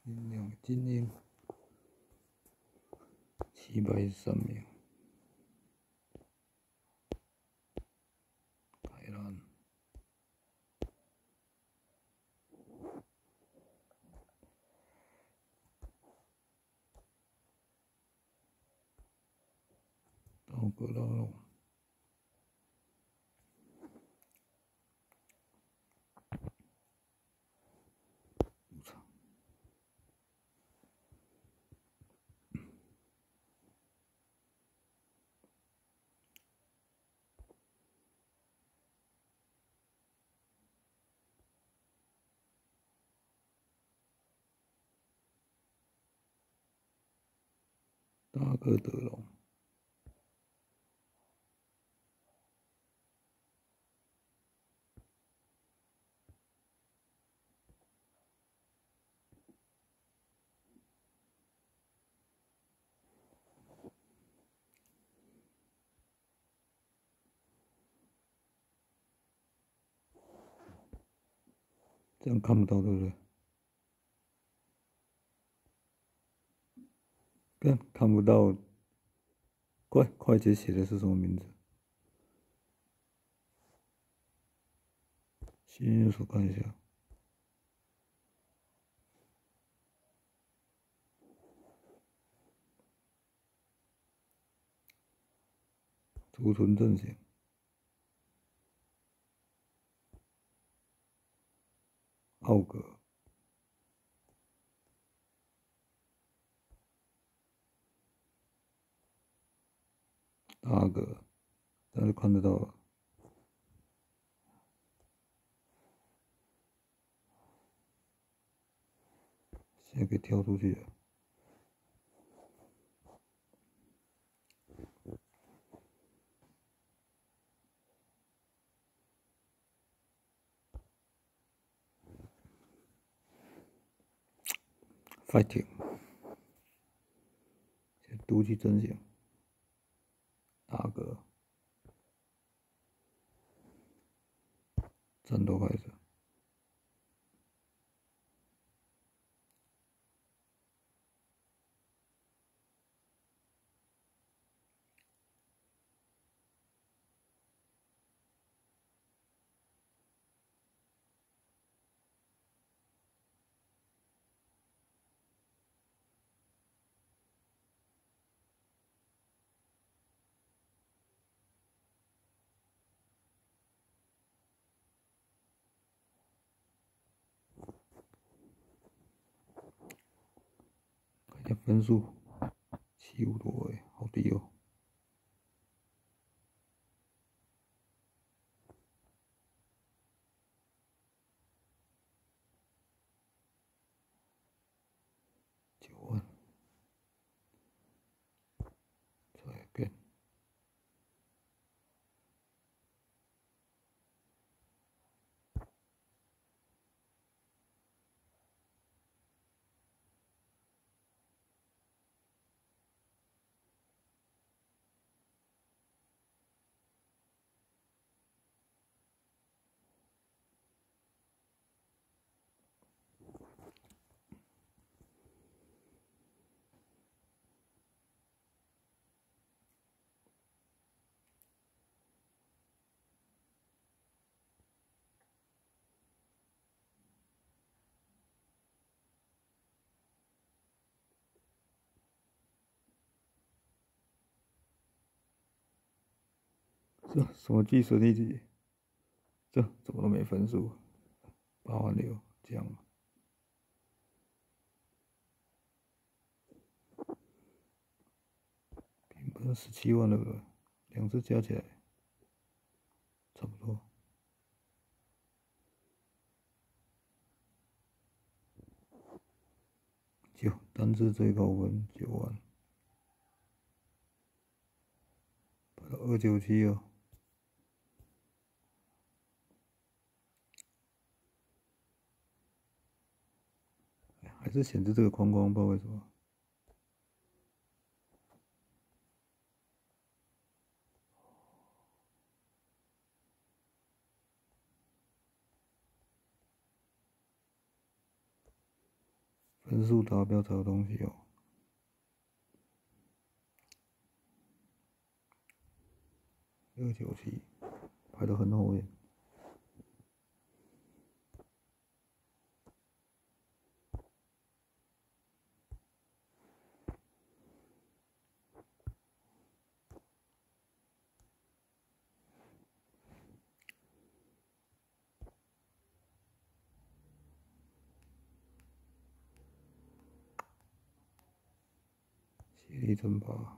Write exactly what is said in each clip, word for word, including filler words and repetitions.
音量精英，七百一十三秒。海蓝，刀割拉龙。 大哥德龙，这样看不到，对不对？看看不到，快快捷写的是什么名字？新手看一下。储存阵型。奥格。大哥，大家看得到了。 现在可以跳出去了。Fighting， 读取阵型。大哥，战斗开始。 看一下分数，七五多哎，好低哦。九万，再变。这什么计时力级？这怎么都没分数？八万六，这样。平分十七万了，两次加起来差不多。九单次最高分九万，排到二九七哦。 还是显示这个框框，不知道为什么。 分数达标才有东西哦。二九七排得很后面。协力争霸。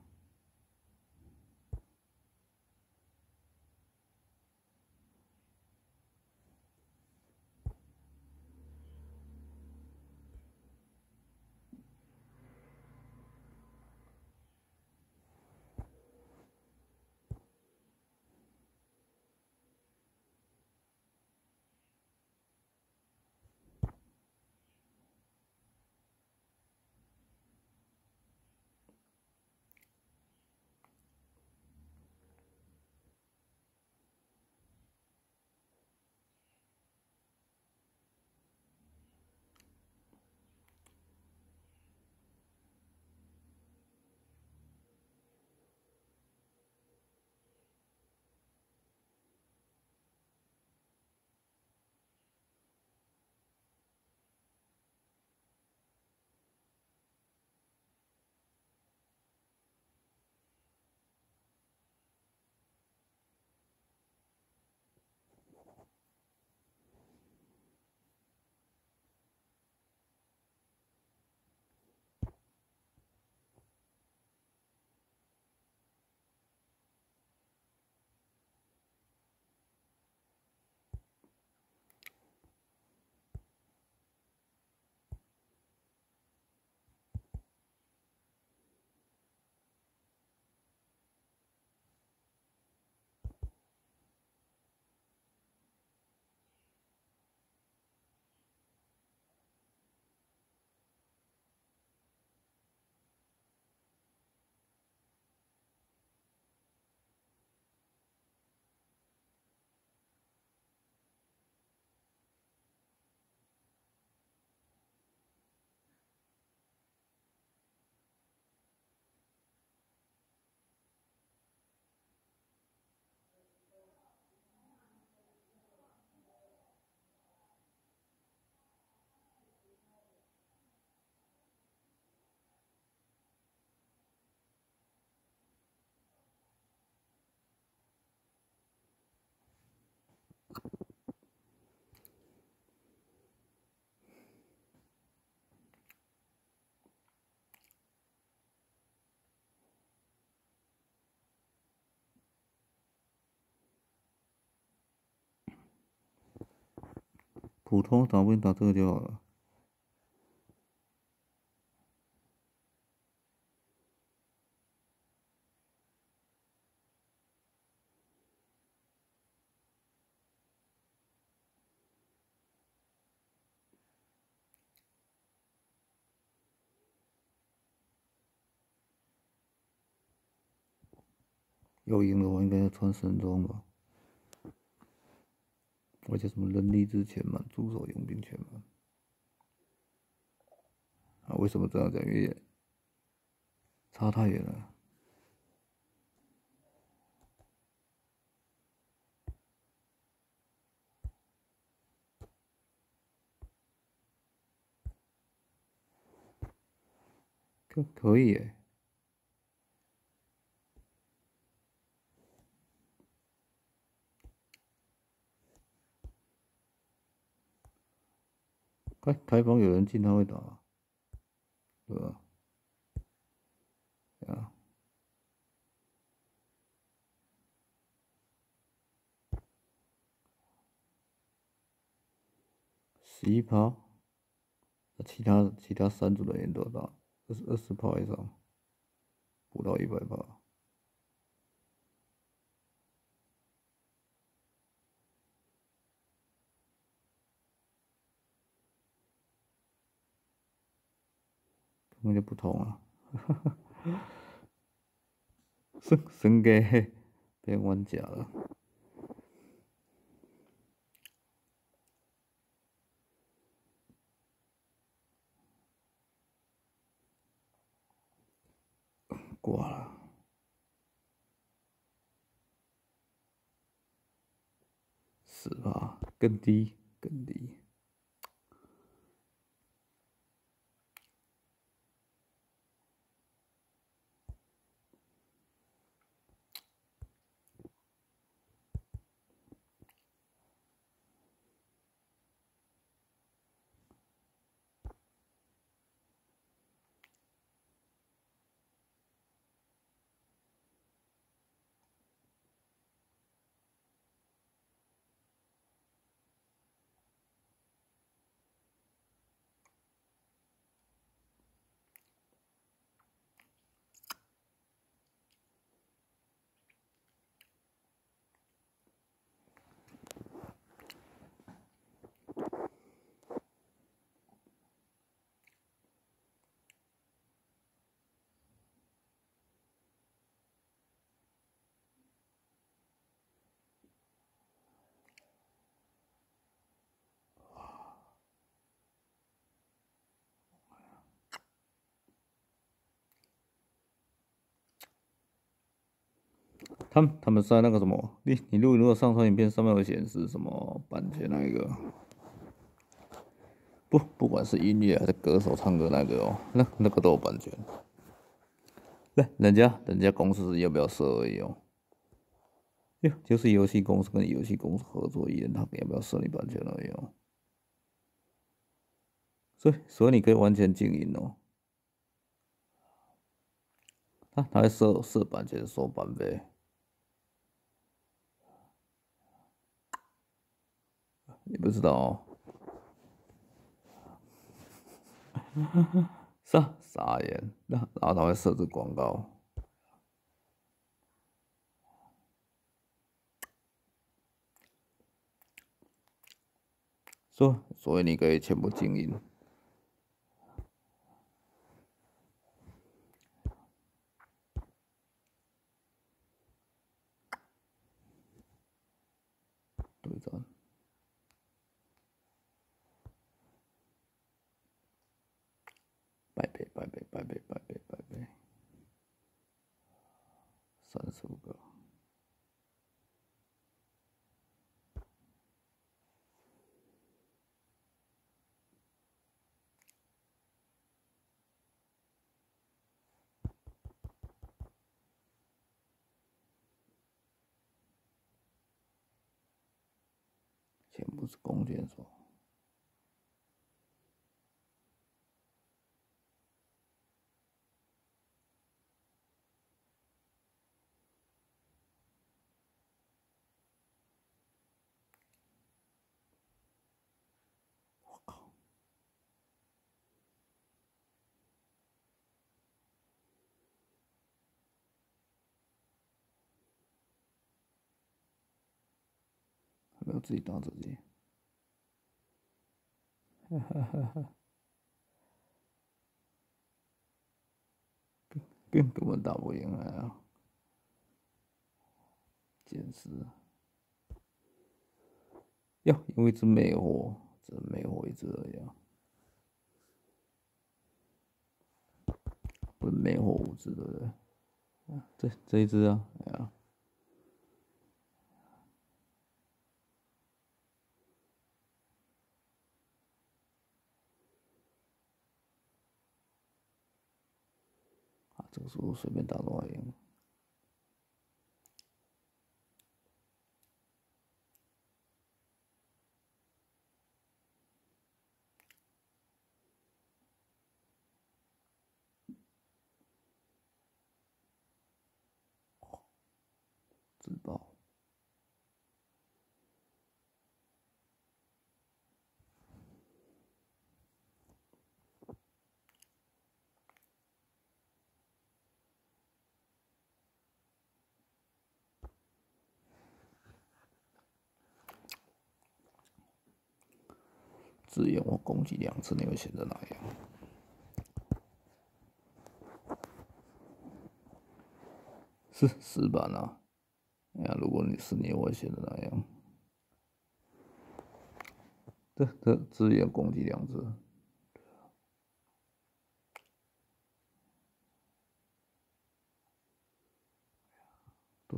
普通打不赢打这个就好了。要赢的话，应该要穿神装吧？而且什么人力之前满，助手佣兵全满。啊，为什么这样讲？因为差太远了。可可以耶。开开房有人进，他会打，对吧？啊，十一趴，其他其他三组的人都打，二十二十趴以上，不到一百趴。根本就不同啊！升升给变玩家了。 挂了，是吧？更低，更低。他们他们在那个什么，你你如果如果上传影片上面有显示什么版权那一个，不不管是音乐还是歌手唱歌那个哦，那那个都有版权。那人家人家公司要不要设而已哦。哟，就是游戏公司跟游戏公司合作一人，他们要不要设你版权而已哦。所以所以你可以完全经营哦。他他会设设版权收版费。你不知道哦？傻傻眼，那然后他会设置广告，所所以你可以全部经营。对战，百倍百倍百倍百倍百倍，三十五个。全部是弓箭手。我靠！还没有自己打自己。哈哈哈哈！根根本打不赢啊！简直！哟，因为一只魅惑，只魅惑一只而已啊，不是魅惑五只对不对？啊，这这一只啊，哎呀，啊，这个时候随便打都赢。自爆！支援我攻击两次，你会选择哪样？是石板啊！哎呀，如果你是你，我会选择哪样？这这支援攻击两次。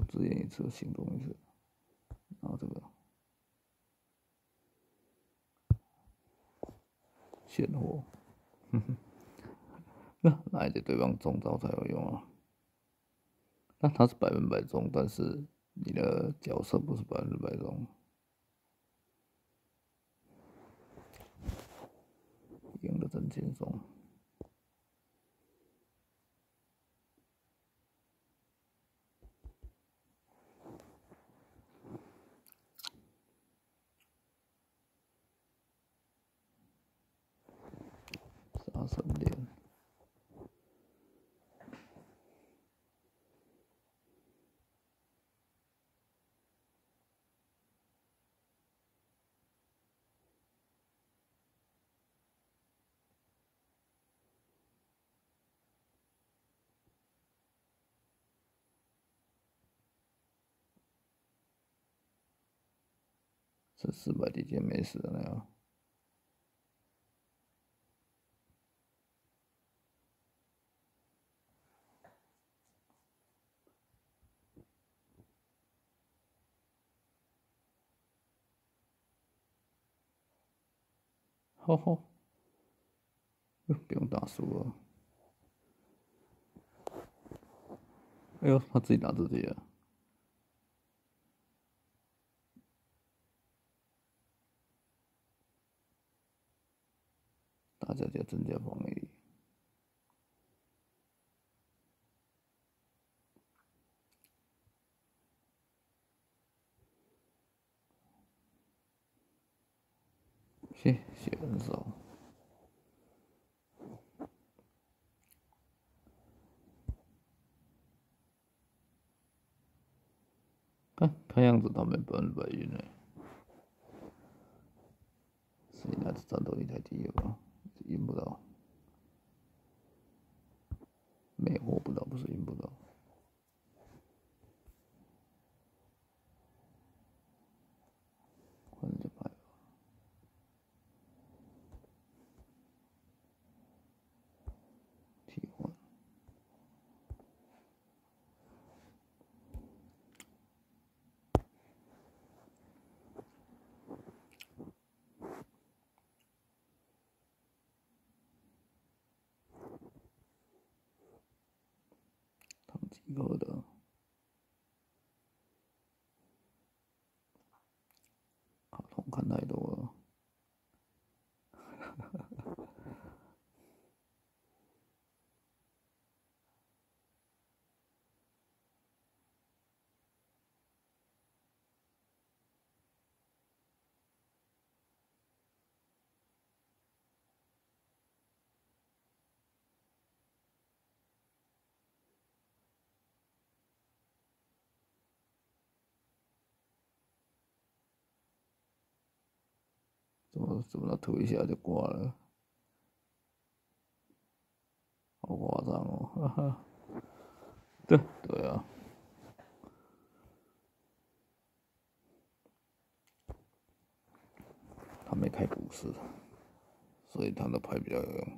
自言一次，行动一次，然后这个现货，哼哼，那哪一些对方中招才有用啊？那他是百分百中，但是你的角色不是百分之百中。赢得真轻松。杀神链。是四百底线没死的那样。吼吼，不用打输了。哎呦，他自己打自己了。大家就增加防御力。谢谢很少。看看样子他们百分之百赢嘞。是你那次战斗力太低了吧？赢不到。没活不到，不是赢不到。换人家牌吧。替换。唐吉诃德。卡通看太多了。怎么怎么他推一下就挂了？好夸张哦！哈哈。对对啊。他没开股市，所以他的牌比较有用。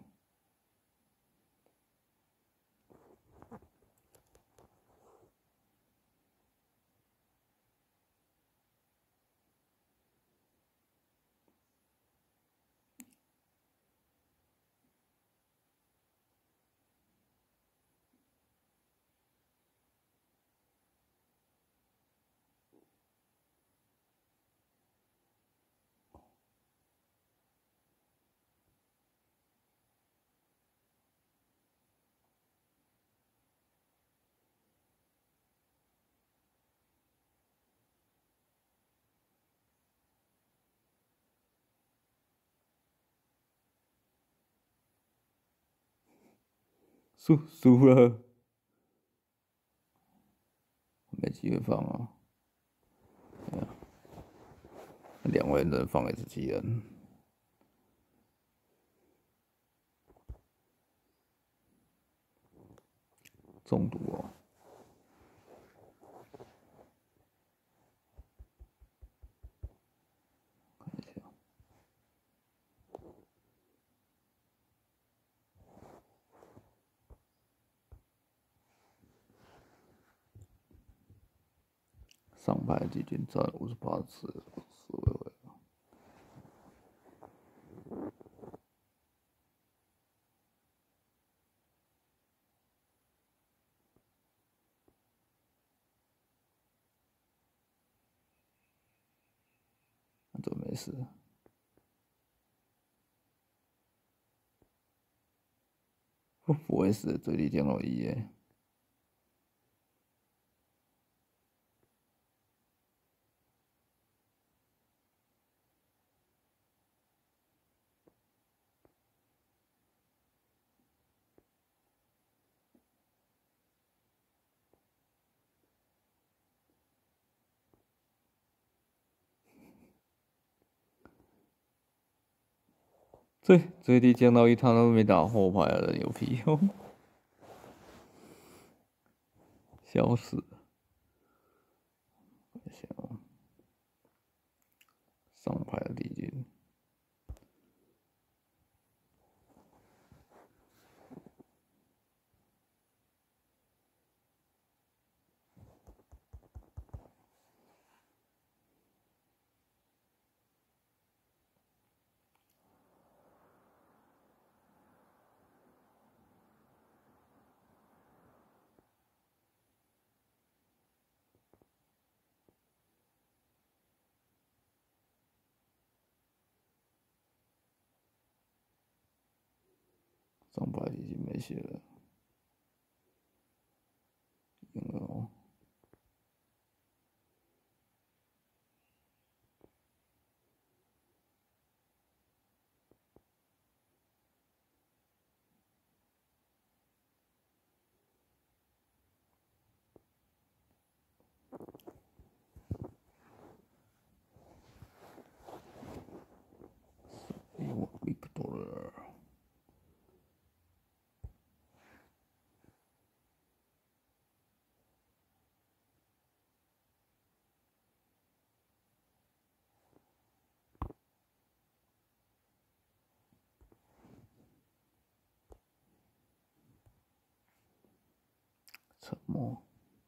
输输了，没机会放啊！两位能放也是几人？中毒哦！看一下。 牌基金占五十八次，四位位。那就没事。不不会死，最低降到一耶。最最低降到一，他都没打后排的人有屁用，笑死了！上排的地精，上排已经没血了，赢了哦。沉默。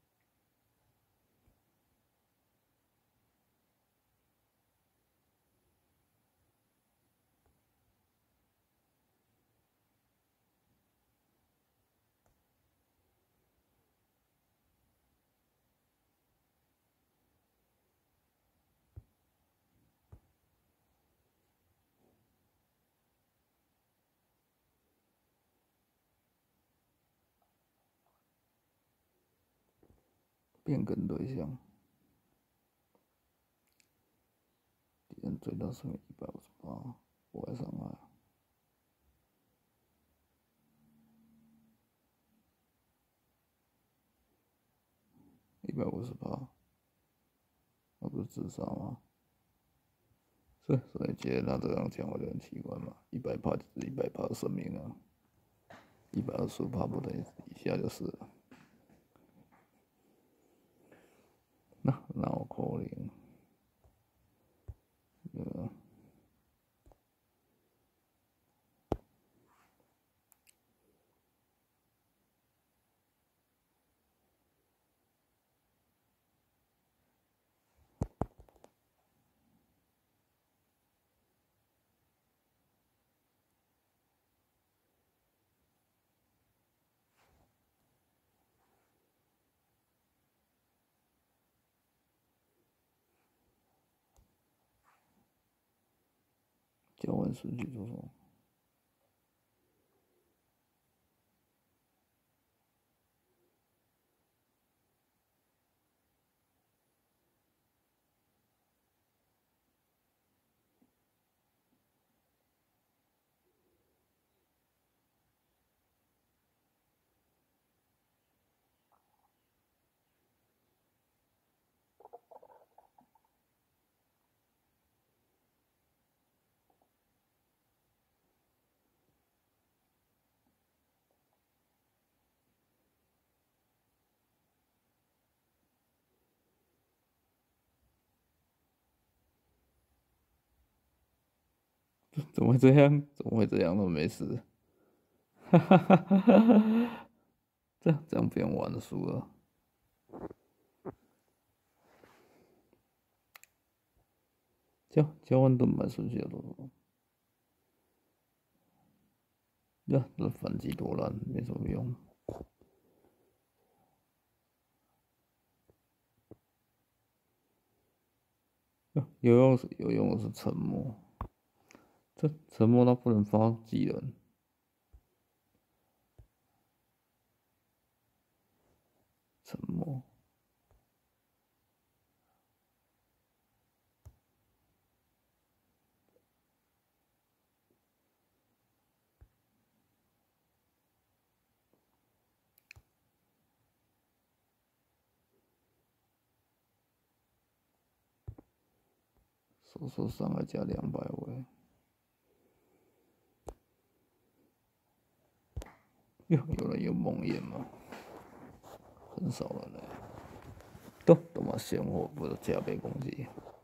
变更对象，敌人最大生命一百五十八，我爱伤害。一百五十八，那不是自杀吗？是，所以觉得他这样讲我就很奇怪嘛。一百趴就是一百趴的生命啊，一百二十五趴不等于以下就是了。那那我可能，呃，交换数据做什么？怎么会这样？怎么会这样？都没事。哈哈哈哈哈！这样这样不用玩了，输了。 交交换盾牌剩下多少？呀，这反击多烂，没什么用。有用是有用的是沉默，这沉默它不能发技能。沉默。手受伤害加两百位。哟，有人有梦魇吗？很少人嘞。都都嘛鲜活，不是加倍攻击。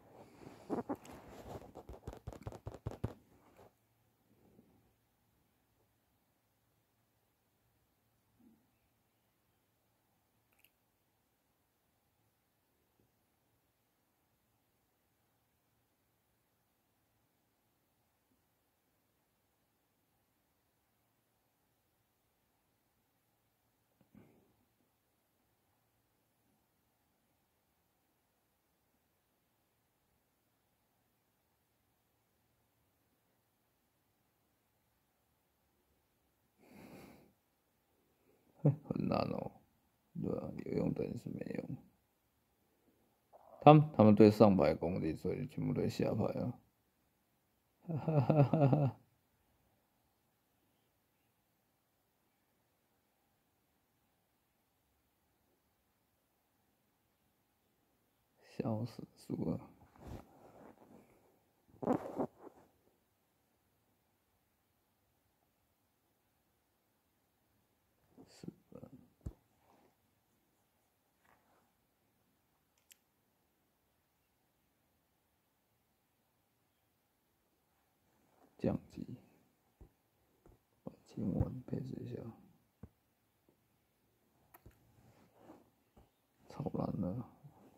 很难哦，对啊，有用等于是没用。他们他们对上牌攻击，所以全部对下牌啊。哈哈哈哈哈！笑死输了。是吧？降级，把今晚配置一下，超烂了。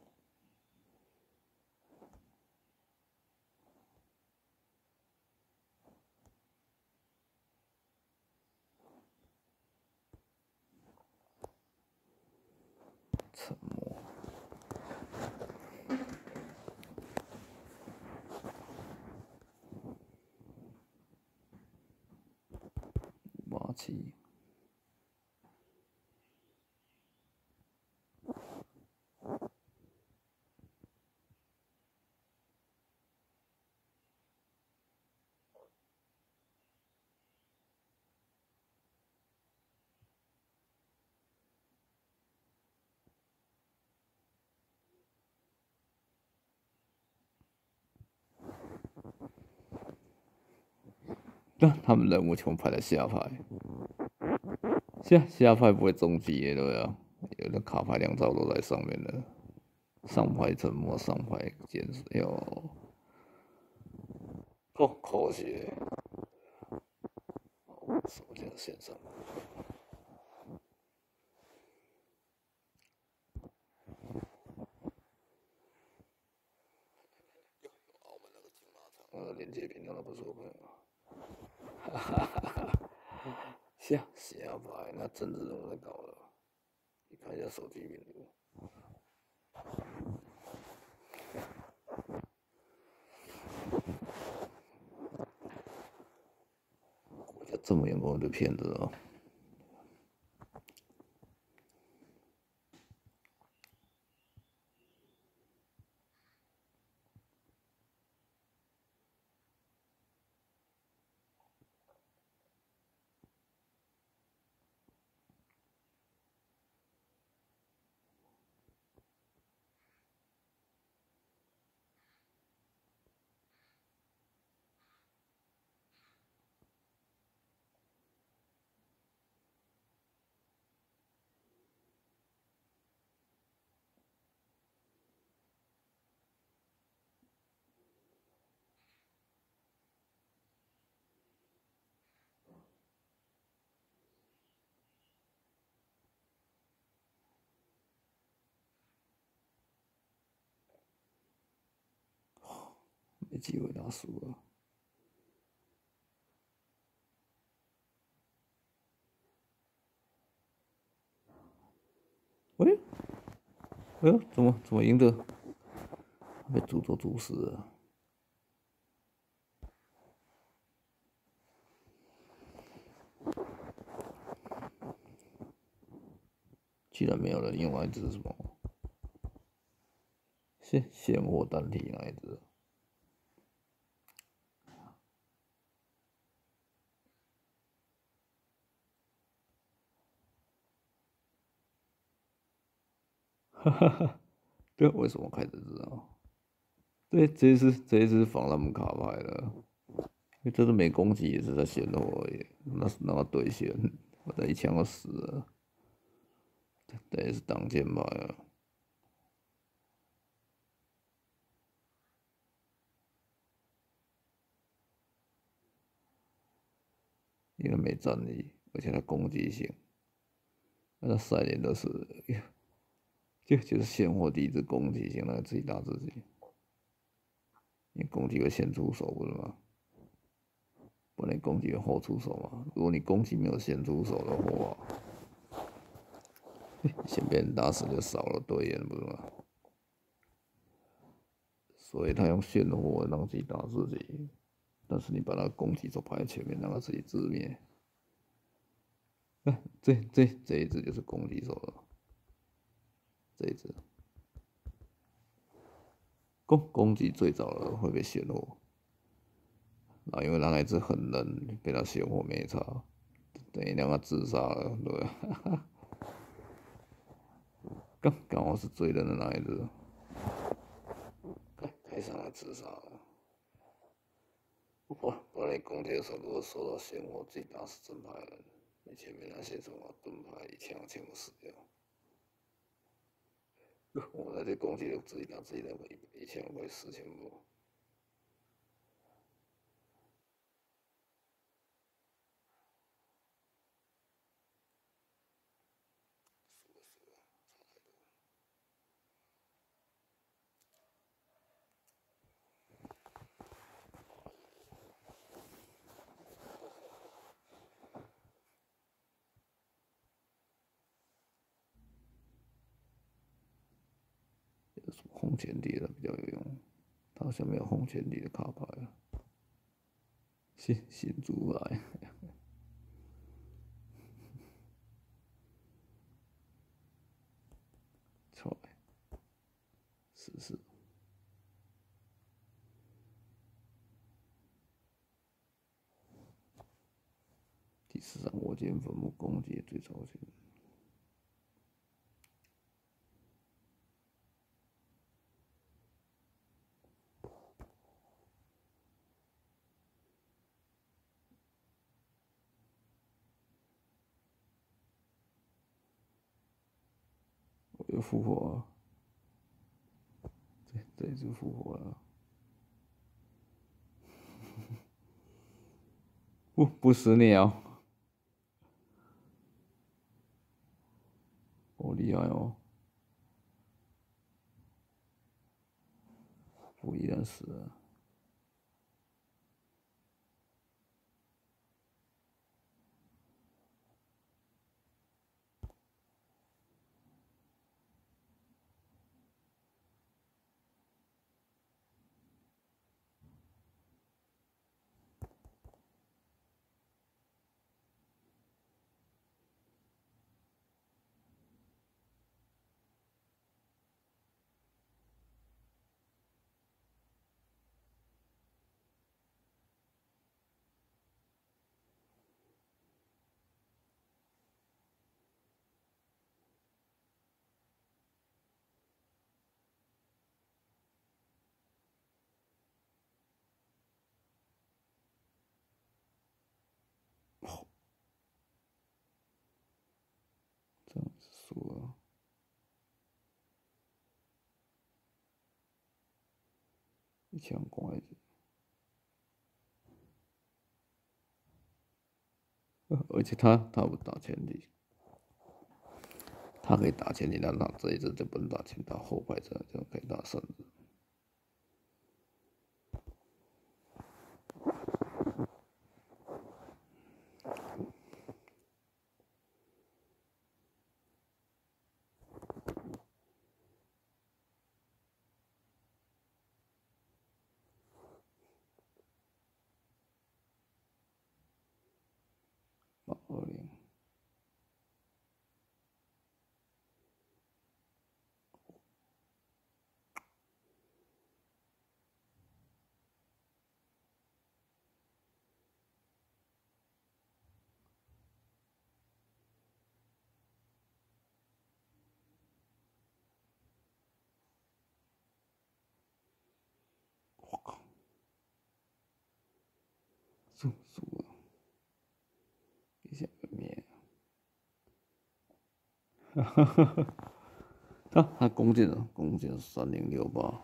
沉默。八七。那他们人物全部排在下排，下下排不会中击耶，对啊，有的卡牌两招都在上面了，上排沉默，上排减死，哟，哦，可惜，手机线上。澳门那个金马场，那个连接屏用的不错，朋友。哈哈哈哈！下下排那政治人物在搞了，你看一下手机屏幕。国家这么严格对骗子啊！ 没机会打输了。喂、欸，哎呦，怎么怎么赢的？被诅咒诅死了。居然没有人用那一只什么现现货单体那一只。哈哈哈，对，为什么开这只啊？对，这一只这一只防他们卡牌了，因为这只没攻击也是在现货而已，那是那个对线，我这一枪就死了，这也是挡箭牌啊。因为没战力，而且它攻击性，那它赛点都是，就就是现货第一只攻击性，那个自己打自己，你攻击会先出手不是吗？不然攻击会后出手嘛。如果你攻击没有先出手的话，先被人打死就少了队员不是吗？所以他用现货让自己打自己，但是你把那攻击手排在前面，让他自己自灭。这这这一只就是攻击手了，这一只攻攻击最早的会被现货，然后因为他那一只很冷，被他现货没差，等于让他自杀了，对。刚刚好是最冷的那一只，太伤了，自杀了。哇，不然你攻击的时候如果受到现货，自己打死正牌人，你前面那些什么盾牌一枪全部死掉。我那些攻击就自己打自己那个一一枪会死全部。有什么红前帝的比较有用？他好像没有红前帝的卡牌啊。新新猪来，出来试试。第四张火箭坟墓攻击最超前。我又复活了，这这一只复活了。不不死鸟，好厉害哦！我依然死了。这样子说，一枪攻下去，而且他他不打前敌，他可以打前敌，但他这一只就不能打前，打后排这样这样可以打三只。 数数啊，一下个面，哈哈哈哈。啊，他弓箭了，弓箭三零六八。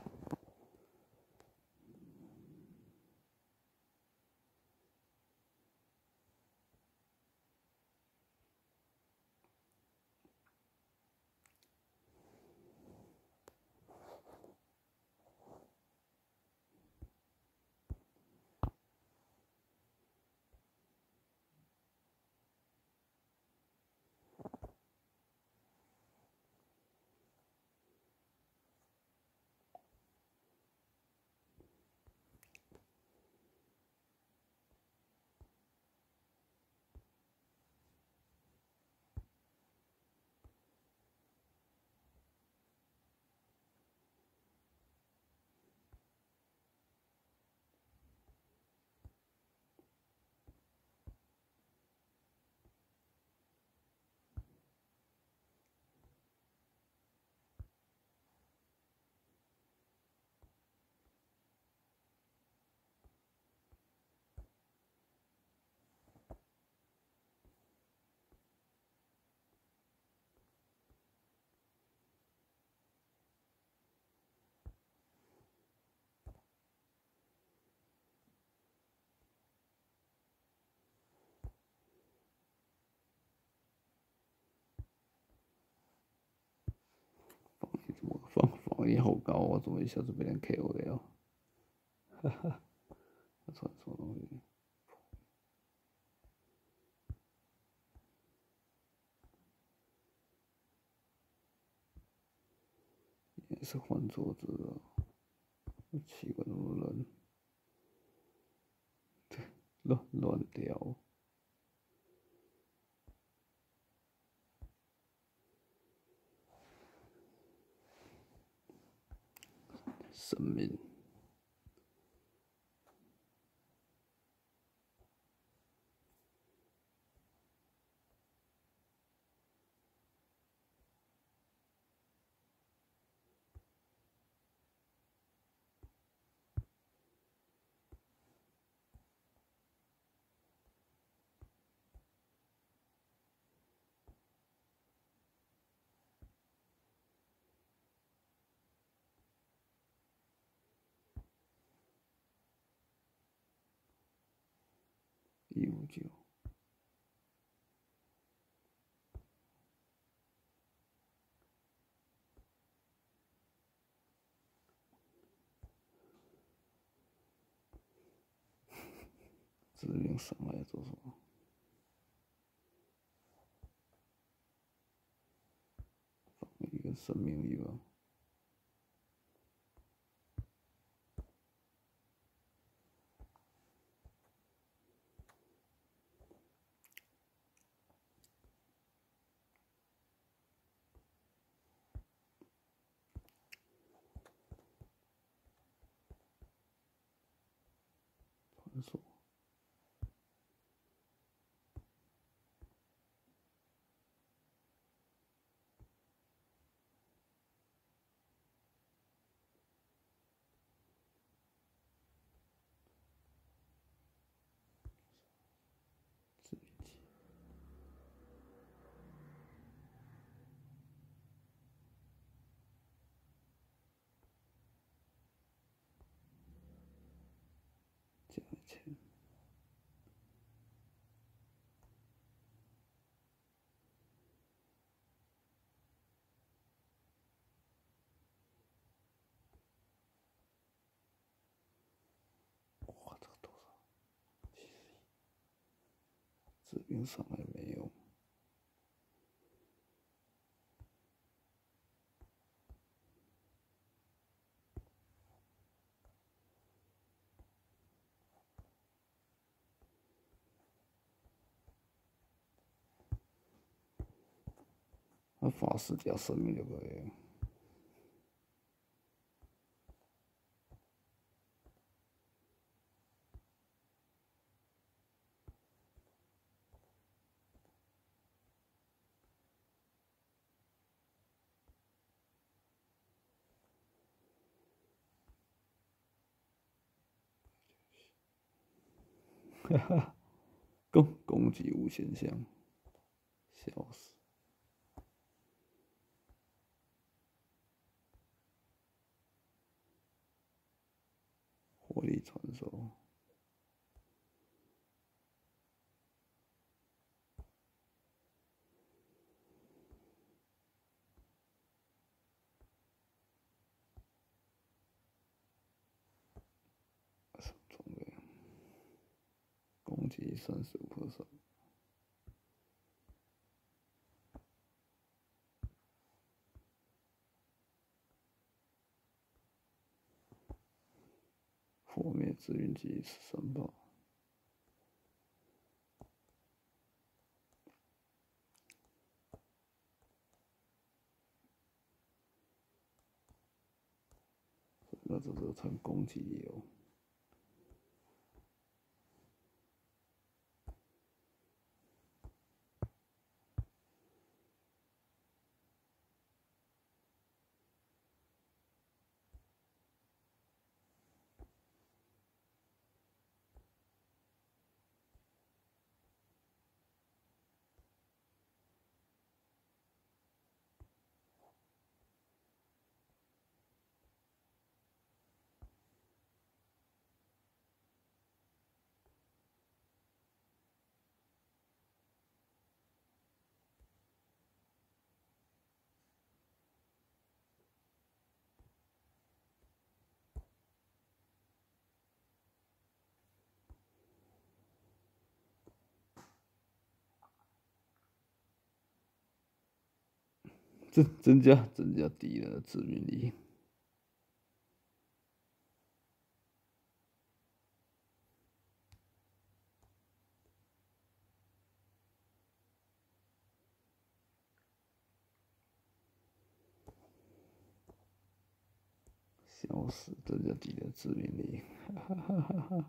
防防御好高，我怎么一下子被人 K O 了？哈哈，我传什么东西？也是换桌子了，奇怪，怎么乱？对，乱乱掉。生命。一五九，致命伤害做什么？防御跟生命力吧。传说。加钱。哇，这个多少？七十一。致命伤害没有。那法师加生命就可以了。 哈哈，攻攻击无限项，笑死！火力传授。攻击三十五 percent， 破灭自运机十三炮，那这个成攻击流。增增加增加敌人的致命力。笑死，增加敌人的致命力，哈哈哈哈！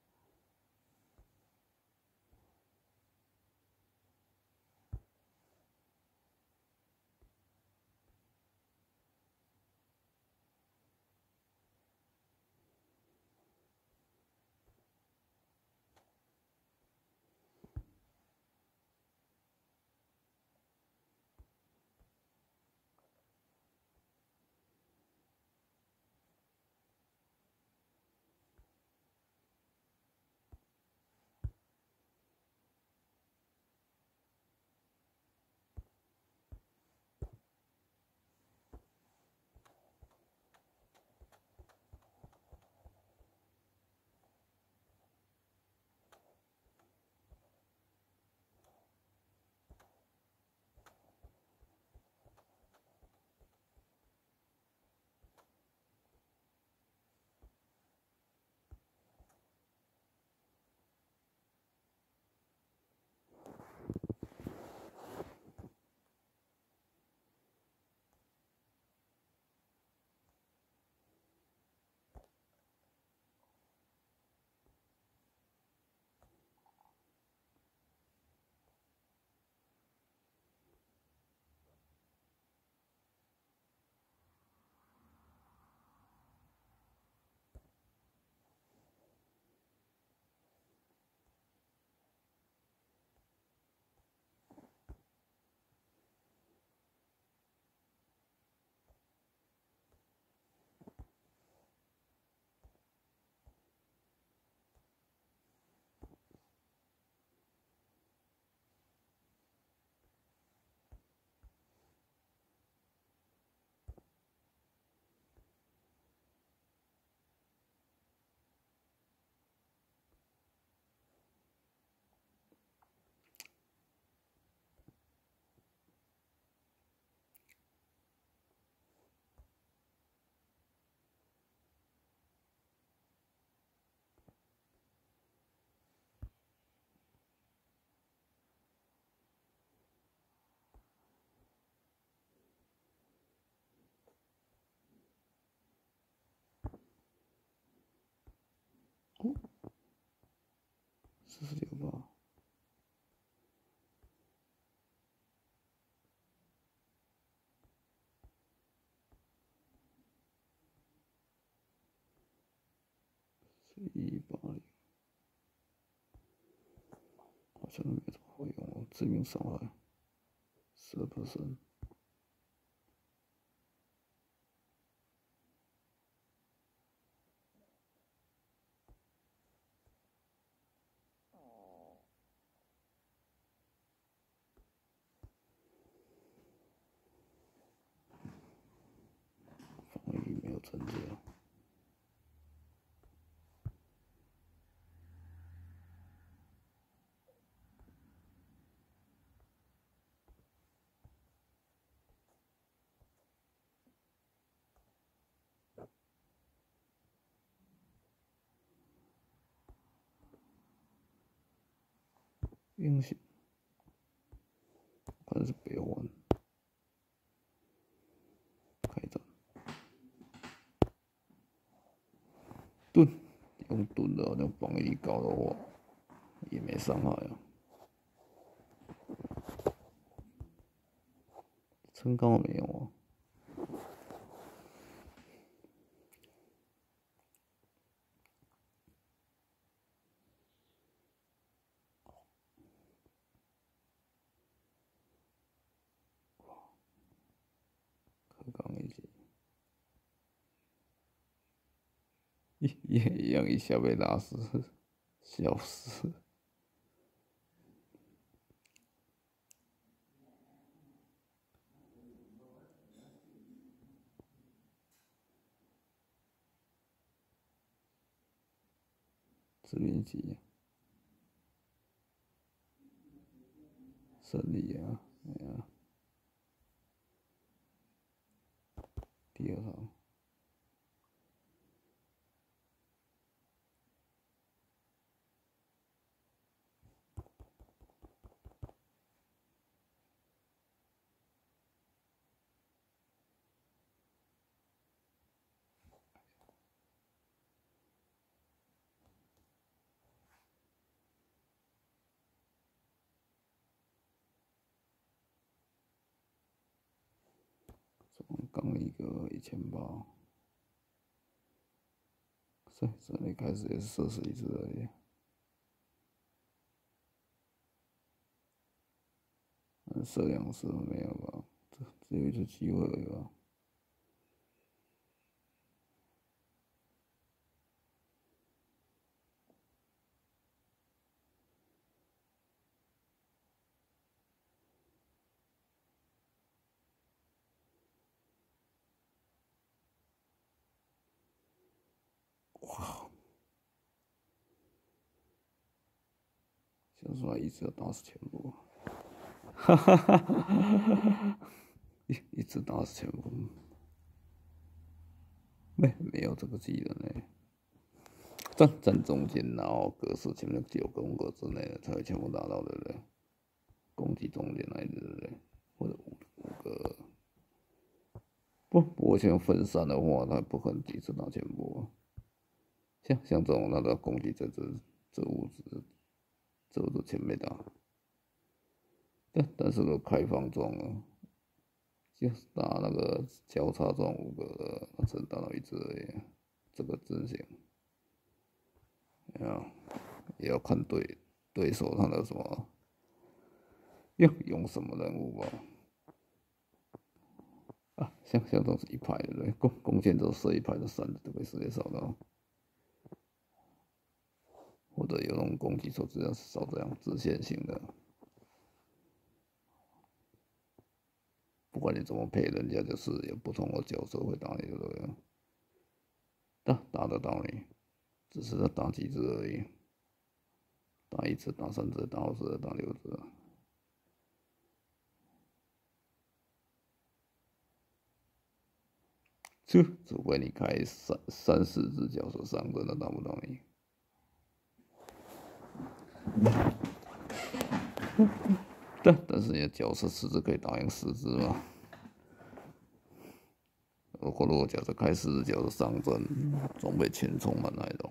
哦，四十六吧。一八零。 好像没怎么会用哦，致命伤害十 percent。防御没有增加。英雄，看是北环，开战，盾，用盾的，那防御力高的话也没伤害啊。撑高没有啊？刚一起，一一样一下被打死，笑死！致命击，胜利啊！哎呀，第二场。刚一个一千八，所以这里开始也是射死一只而已。射两次没有吧？这只有一次机会而已吧。哇！想出来一直要打死全部，哈哈哈哈！一一直打死全部，没没有这个技能呢。站站中间，然后格式前面九宫格之内的才会全部打到，对不对？攻击中间来，对不对？或者五五个。不，我想分散的话，他不可能几次打全部。像像这种，那个攻击这这这物质，这都全没打。但但是都开放装了，就是打那个交叉装五个的，他只能打到一只而已。这个阵型，啊，也要看对对手他的什么，用用什么人物吧。啊，像像这种是一排的，对，弓弓箭都射一排的三的都被世界扫到，或者有那种攻击手只要扫这样直线型的，不管你怎么配，人家就是有不同的角色会打你，对不对？打打得到你，只是他打几只而已，打一次、打三只、打五只、打六只。除除非你开三三四只角色上，真的打不到你。但但是你的角色四只可以打赢十只嘛？如果如果假设开十只角色上阵，装备全充满那种，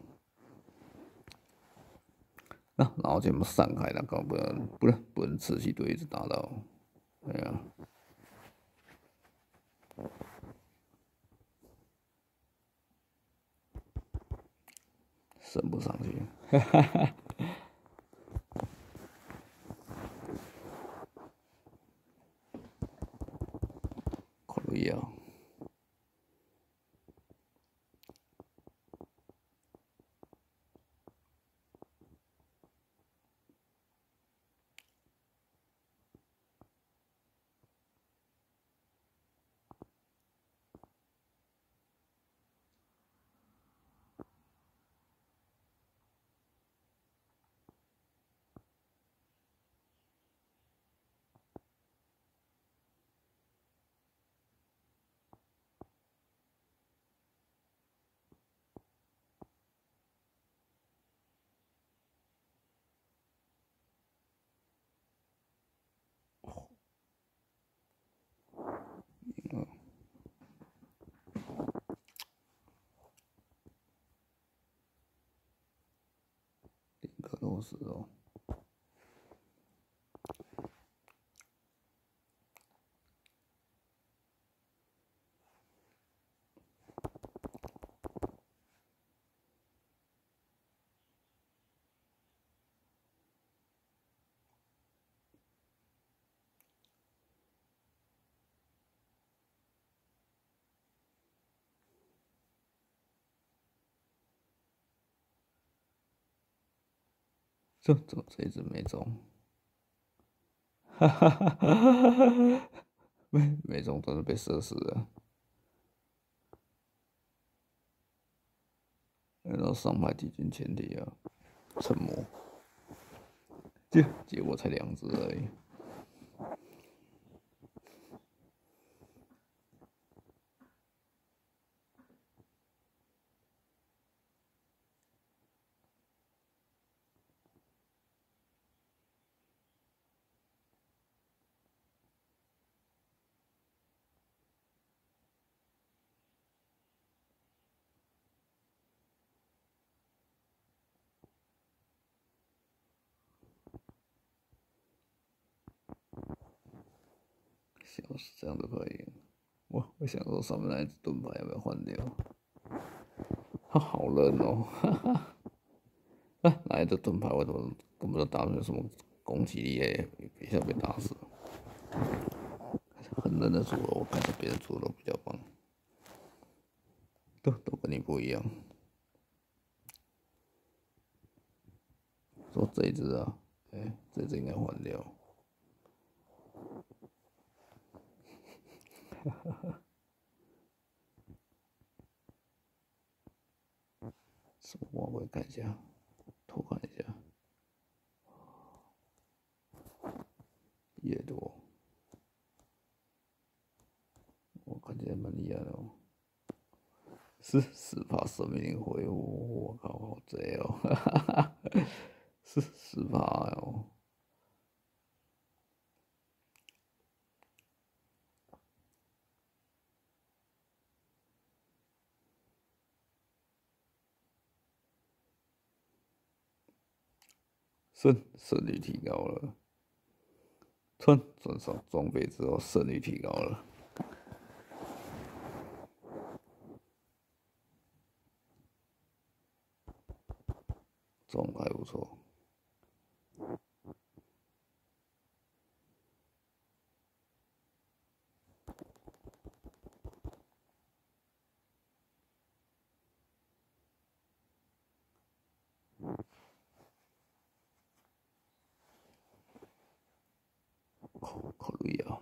那然后全部散开，那搞不能不能不能持续对一直打到，对啊。升不上去，哈哈哈。 不要。可落实哦。这怎么这一只没中？哈哈哈哈哈！没没中，真的被射死了。然后上牌敌军前提啊，沉默。结结果才两只而已。笑死，这样都可以。我我想说上面那一只盾牌要不要换掉？它好冷哦，哈哈。啊，哪一只盾牌我怎么根本都打没有什么攻击力耶，一下被打死了。很冷的组合，我看到别的组合都比较棒，都都跟你不一样。说这一只啊，哎、欸，这一只应该换掉。哈哈哈。什么？我我看一下，偷看一下。越多，我看起来蛮厉害的哦。是十趴生命力恢复，我靠，好贼哦！哈哈哈，是十趴哦。胜胜率提高了，穿穿上装备之后胜率提高了，装还不错。考考虑啊。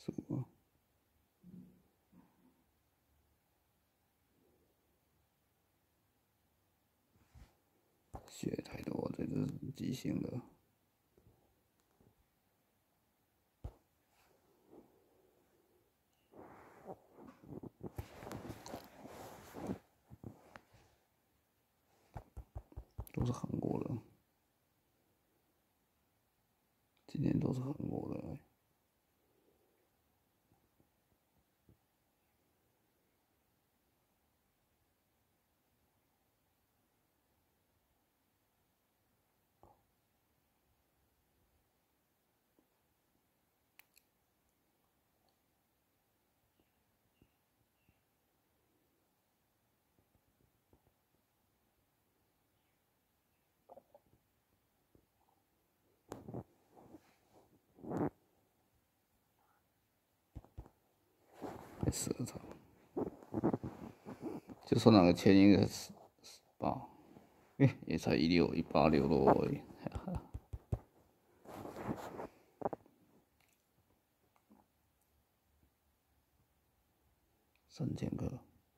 什么？血太多，这是急性的。都是韩国的，今天都是韩国的、欸。十二场，就算那个前一个十八，哎，也才一六一八六多而已。三千个。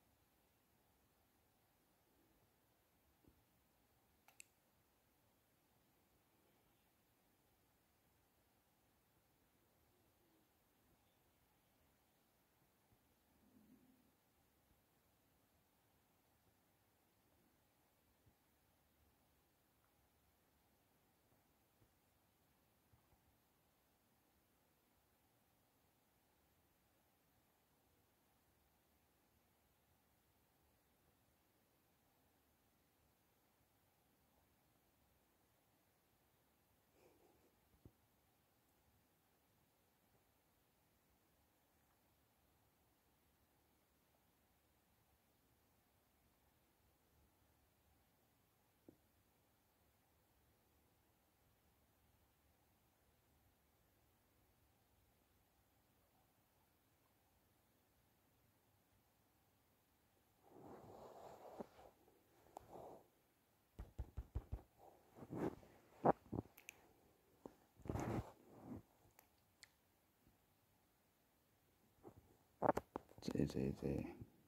这这这，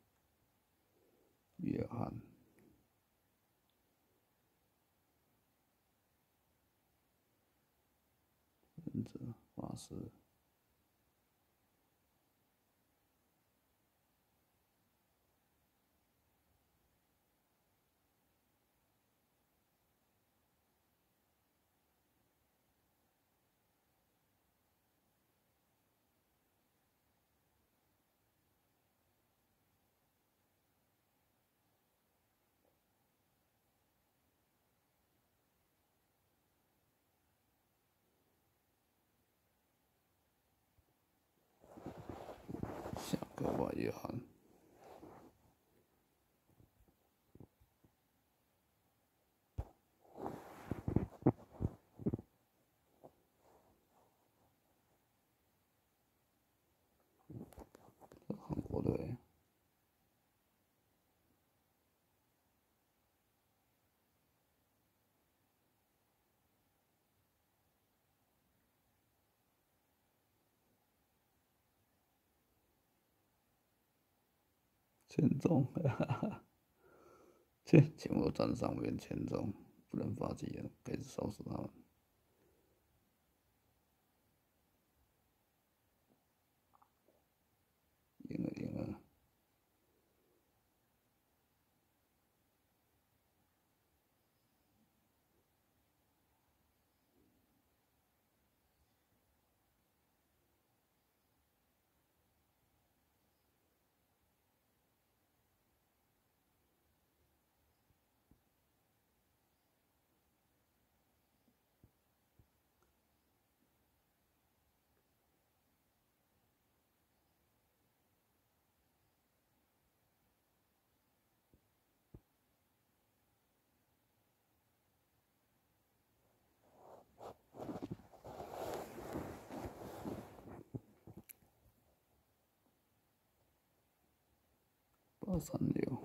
约翰，忍者法师。下个吧，约翰。韩国队。前中，哈哈，切，全部站上面前中，不能发起了，开始烧死他们。赢了，赢了。八三六。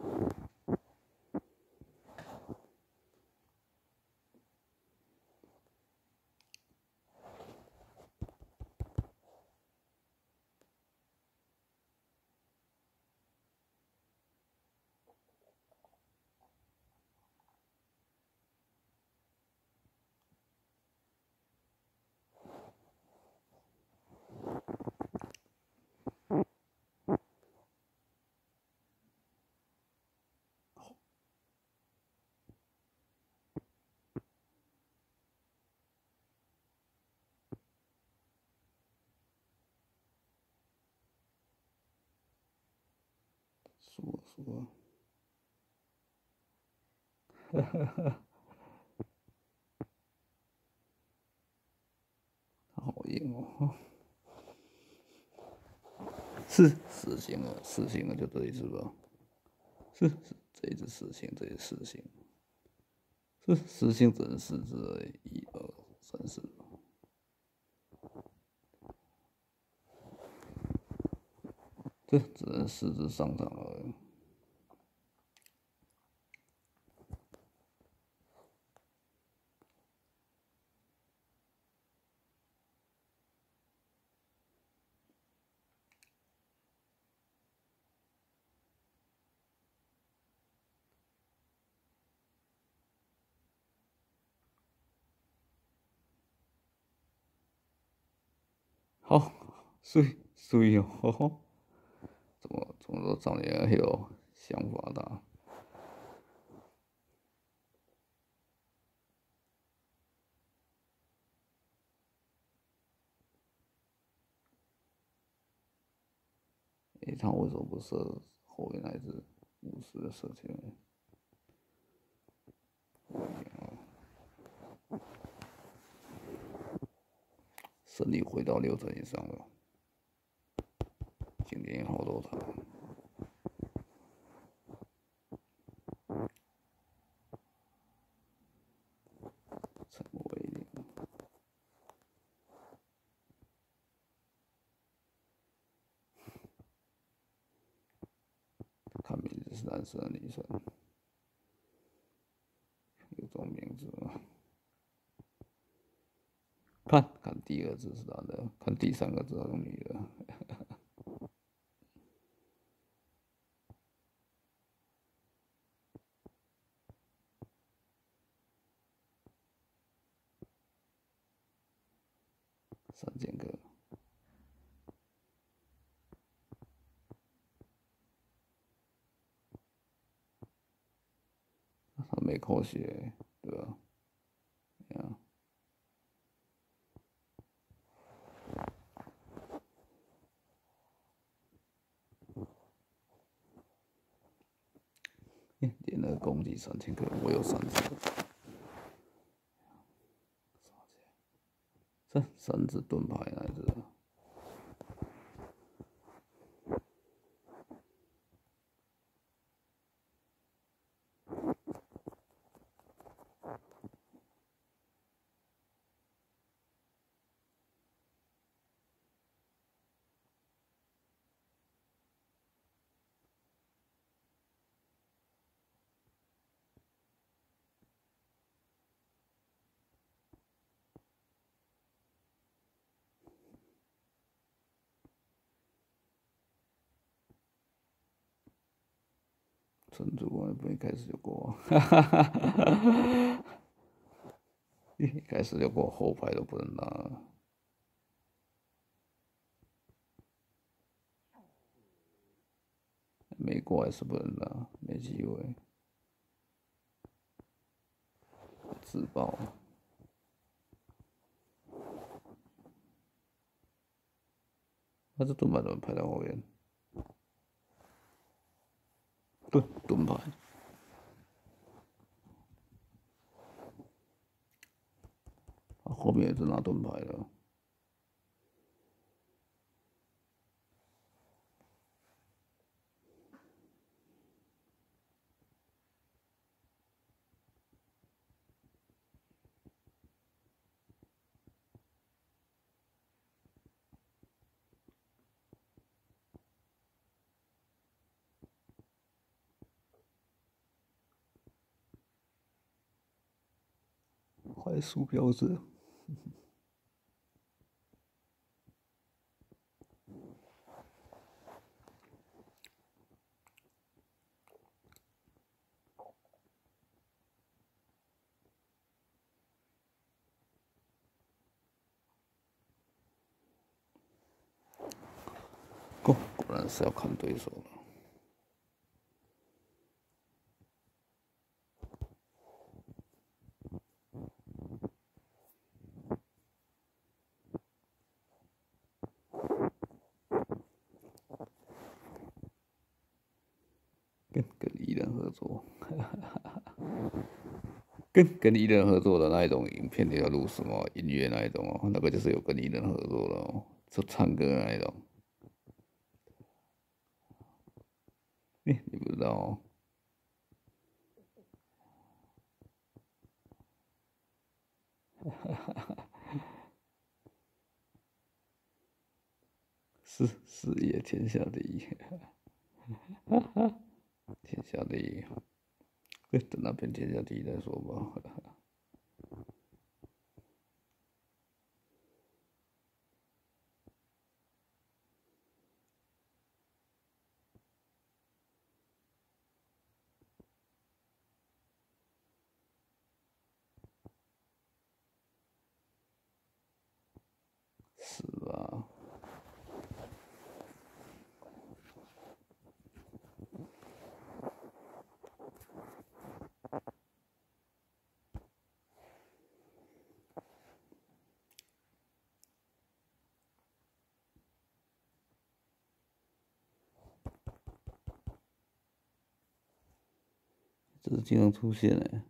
输了输了。哈哈哈，好硬哦！是死刑了，死刑了，就这一次吧。是是，这一次死刑，这一次死刑。是死刑只能四只而已，一二三四。这只能四只上场而已。好，水水哦，呵呵，怎么怎么都找你很有想法的、啊？诶、欸，他为什么不设后面那只五十的射箭？胜利回到六成以上了，今天好多场。陈伟林，看名字是男生的女生，有这种名字吗？看看第二字是男的，看第三个字是女的。三剑客，他没扣血，对吧？呀，连了攻击三千个，我有三只，三三只盾牌来着。陈主管不一开始就过，哈哈哈哈一开始就过，后排都不能拿。没过还是不能拿，没机会。自爆。他这盾牌怎么排在后面？盾盾牌。后面也是拿盾牌的。快速标志。果果然是要看对手了。 跟跟艺人合作，跟跟艺人合作的那一种影片，你要录什么音乐那一种哦，那个就是有跟艺人合作的哦，就唱歌那一种。欸，你不知道哦？事事业天下第一，天下第一。等那边天下第一再说吧。是吧？这是经常出现诶。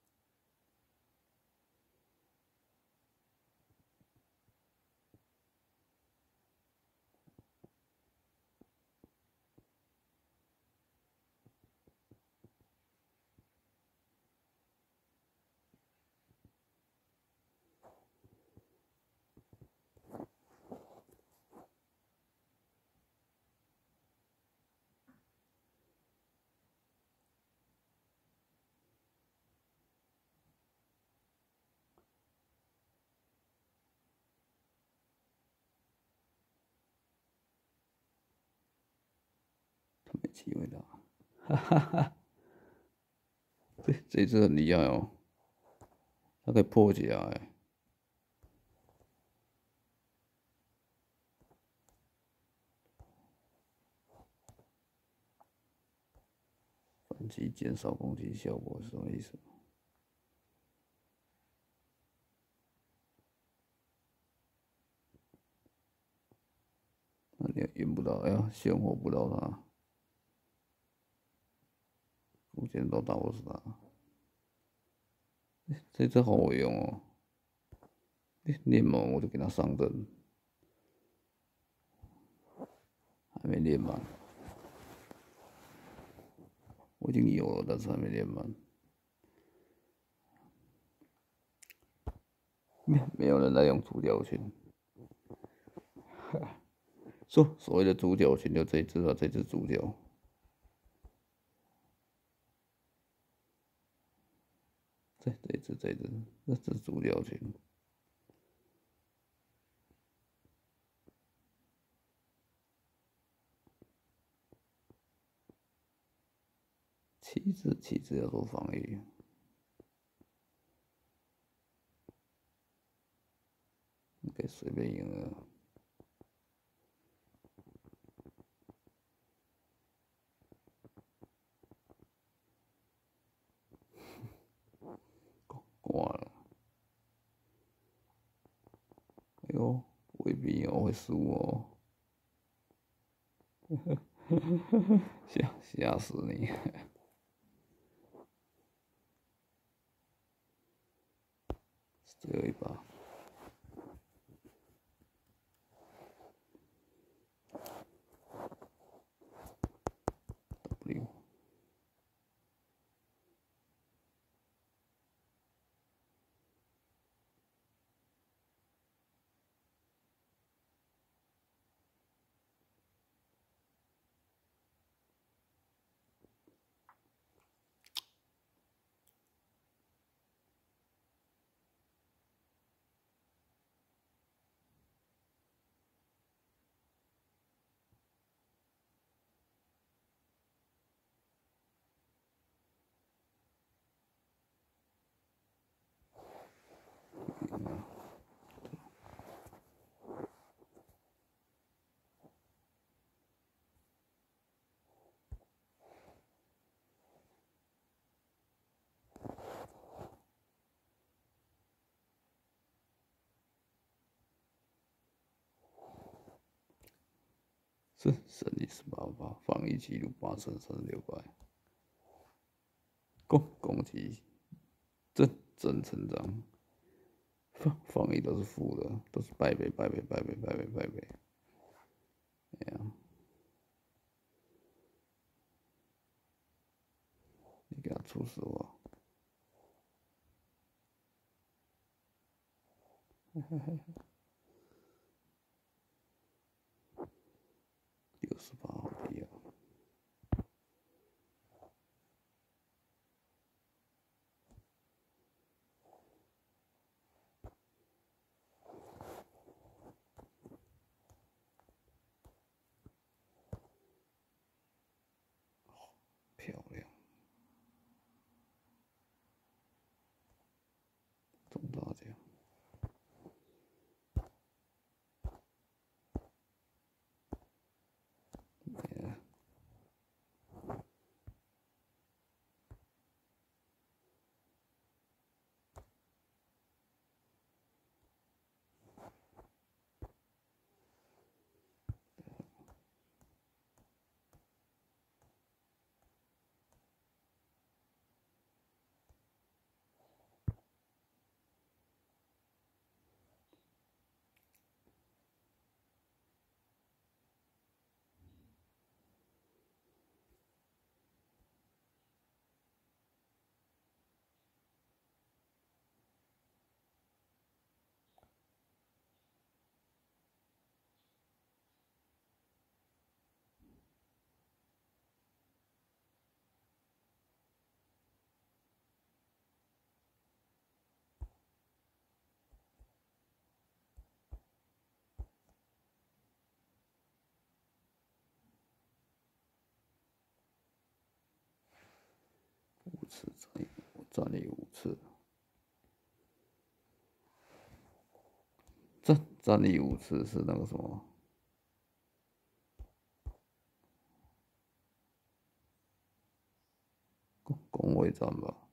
他没机会的，哈哈哈。这这只很厉害哦，它可以破解啊！哎，反击减少攻击效果是什么意思？那你也晕不到，哎呀，鲜活不到他，弓箭都打不死他。这只好好用哦，练满我就给他上灯，还没练满。我已经有了，但是还没练满。没没有人在用主角群。说所谓的主角群就这只啊，这只主角。这这只这只，这只主角群。七只七只要做防御。你可以随便赢了。挂了。哎呦，未必我会输哦。吓吓死你！最后一把。W。 是胜利十八发，防御记录八胜三十六败，攻攻击正正成长，防防御都是负的，都是败北败北败北败北败北。哎呀，你给他出实话。六十八好低啊！漂亮，中大奖。五次战役，战力五次，战战力五次是那个什么？攻攻卫战吧。